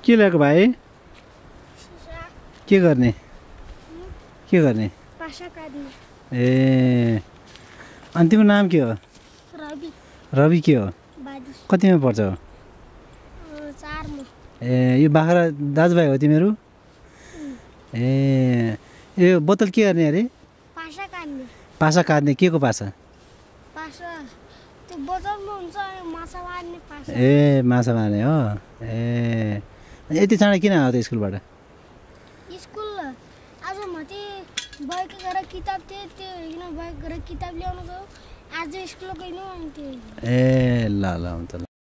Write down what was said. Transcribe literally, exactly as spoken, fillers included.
के ल्याएको भाइ के गर्ने के गर्ने ए अनि तिम्रो नाम के हो रवि रवि के हो बादी कतिमा पर्छ चारमा ए यो बाख्रा दाजुभाइ हो तिमीहरू ए यो बोतल के गर्ने अरे पासा काट्ने पासा काट्ने के को पासा पासा त्यो बोतलमा हुन्छ अनि माछा मार्ने पासा ए माछा मार्ने हो ए यति चाँडै किन आयो त स्कुलबाट स्कुल आज माथि बाइक गएर किताब थियो त्यो हेर्न बाइक गएर किताब ल्याउनु गयो आज स्कुल गइनु अनि त्यो ए ल ल हुन्छ ल